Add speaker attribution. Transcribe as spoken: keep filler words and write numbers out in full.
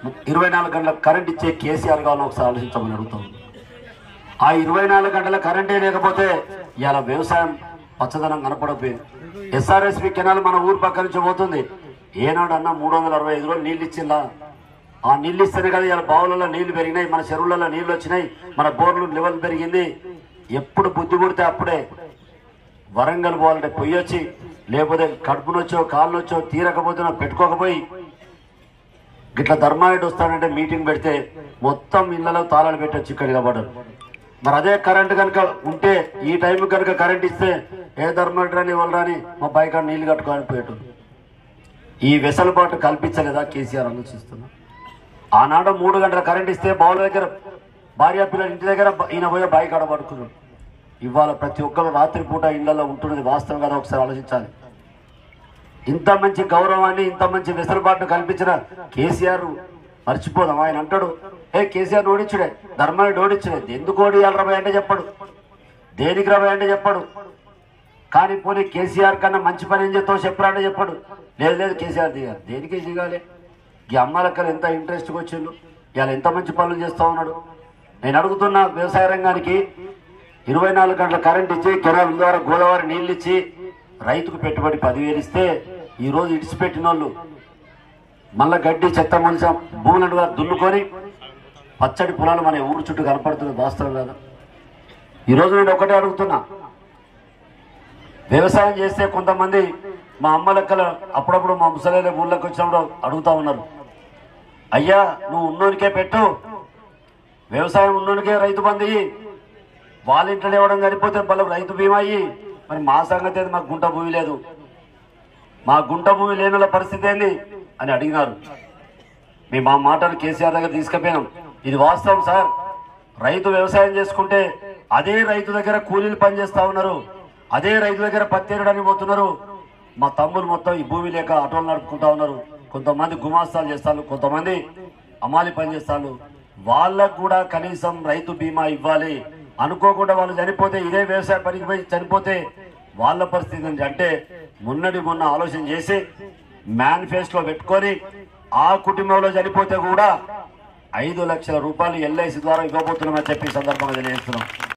Speaker 1: ఇరవై నాలుగు గంటల కరెంట్ ఇచ్చే కేసీఆర్ కావాలని ఒకసారి ఆలోచించమని అడుగుతాం. ఆ ఇరవై నాలుగు గంటల కరెంటే లేకపోతే ఇవాళ వ్యవసాయం పచ్చదనం కనపడపోయింది. ఎస్ఆర్ఎస్పి కెనాల్ మన ఊరు పక్క నుంచి పోతుంది. ఏనాడు అన్న మూడు వందల అరవై ఐదు రోజులు నీళ్ళు ఇచ్చిందా? ఆ నీళ్ళు ఇస్తేనే కదా ఇలా బావులలో నీళ్లు పెరిగినాయి, మన చెరువులలో నీళ్లు వచ్చినాయి, మన బోర్లు లెవెల్ పెరిగింది. ఎప్పుడు బుద్ధి పుడితే అప్పుడే వరంగల్ పోవాలంటే పొయ్యి వచ్చి, లేకపోతే కడుపునొచ్చో కాళ్ళనొచ్చో తీరకపోతే పెట్టుకోకపోయి గిట్లా ధర్మాయుడు వస్తాడంటే మీటింగ్ పెడితే మొత్తం ఇళ్లలో తాళాలు పెట్టొచ్చు ఇక్కడ నిలబడరు. మరి అదే కరెంటు కనుక ఉంటే ఈ టైం కనుక కరెంట్ ఇస్తే ఏ ధర్మాయుడు రాని వాళ్ళు రాని మా బైక్ నీళ్లు కట్టుకోని పోయేటు. ఈ వెసలుబాటు కల్పించలేదా కేసీఆర్ ఆలోచిస్తున్నా? ఆనాడు మూడు గంటల కరెంట్ ఇస్తే బావుల దగ్గర భార్య పిల్లలు ఇంటి దగ్గర ఈయన పోయే బైక్ ఆడ పడుకున్నాడు. ఇవాళ ప్రతి ఒక్కరు రాత్రిపూట ఇళ్లలో ఉంటున్నది వాస్తవం కదా, ఒకసారి ఆలోచించాలి. ఇంత మంచి గౌరవాన్ని ఇంత మంచి వెసులుబాటును కల్పించిన కేసీఆర్ మర్చిపోదాం. ఆయన అంటాడు, ఏ కేసీఆర్ ఓడించుడే, ధర్మాన్ని ఓడించుడే, ఎందుకు ఓడియాలి రబాయ్ అంటే చెప్పాడు, దేనికి రబాయ్ అంటే చెప్పాడు. కానీ పోనీ కేసీఆర్ కన్నా మంచి పని ఏం చేస్తావు చెప్పరా అంటే చెప్పాడు. లేదు లేదు కేసీఆర్ దిగారు, దేనికి దిగాలి? ఈ అమ్మాలక్కలు ఎంత ఇంట్రెస్ట్గా వచ్చిండు, ఇవాళ ఎంత మంచి పనులు చేస్తూ ఉన్నాడు. నేను అడుగుతున్నా, వ్యవసాయ రంగానికి ఇరవై నాలుగు గంటల కరెంట్ ఇచ్చి కెనాల్ ద్వారా గోదావరి నీళ్ళు ఇచ్చి రైతుకు పెట్టుబడి పదివేలు ఇస్తే ఈరోజు ఇడిచిపెట్టిన వాళ్ళు మళ్ళా గడ్డి చెత్త మనిషి భూములను దున్నుకొని పచ్చడి పొలాలు మన ఊరు చుట్టూ కనపడుతుంది వాస్తవం కదా. ఈరోజు నేను ఒకటే అడుగుతున్నా, వ్యవసాయం చేస్తే కొంతమంది మా అమ్మ లెక్కల అప్పుడప్పుడు మా ముసలి ఊళ్ళకి వచ్చినప్పుడు అడుగుతా ఉన్నారు, అయ్యా నువ్వు ఉన్నోనికే పెట్టు, వ్యవసాయం ఉన్నోనికే రైతు బంధు ఇయ్యి, వాళ్ళ ఇంట్లో ఇవ్వడం సరిపోతే వాళ్ళకి రైతు బీమా అయ్యి, మరి మా సంగతి ఏది, మాకు గుంట భూమి లేదు, మా గుంట భూమి లేని పరిస్థితి ఏంది అని అడిగినారు. మేము మా మాటలు కేసీఆర్ దగ్గర తీసుకుపోయినాం. ఇది వాస్తవం సార్, రైతు వ్యవసాయం చేసుకుంటే అదే రైతు దగ్గర కూలీలు పనిచేస్తా ఉన్నారు, అదే రైతు దగ్గర పత్తేరడానికి పోతున్నారు. మా తమ్ములు మొత్తం ఈ భూమి లేక ఆటోలు నడుపుకుంటా ఉన్నారు, కొంతమంది గుమాస్తాలు చేస్తారు, కొంతమంది అమాలి పని చేస్తారు. వాళ్ళకు కూడా కనీసం రైతు బీమా ఇవ్వాలి. అనుకోకుండా వాళ్ళు చనిపోతే, ఇదే వ్యవసాయ పనికి పోయి చనిపోతే వాళ్ళ పరిస్థితి ఏంటి అంటే మొన్నటి మొన్న ఆలోచన చేసి మేనిఫెస్టోలో పెట్టుకొని ఆ కుటుంబంలో చనిపోతే కూడా ఐదు లక్షల రూపాయలు ఎల్ఐసి ద్వారా ఇవ్వబోతున్నామని చెప్పి సందర్భంగా తెలియజేస్తున్నాం.